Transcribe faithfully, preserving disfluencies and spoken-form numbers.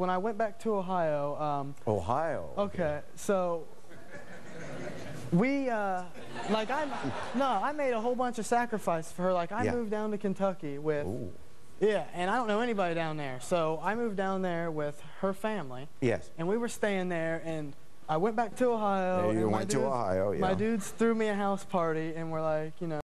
when I went back to Ohio. Um, Ohio. Okay, so we, uh, like I, no, I made a whole bunch of sacrifices for her. Like I Yeah. moved down to Kentucky with, Ooh. yeah, and I don't know anybody down there. So I moved down there with her family. Yes. And we were staying there, and I went back to Ohio. Yeah, you and my went to dudes- Ohio, My yeah. dudes threw me a house party, and we're like, you know.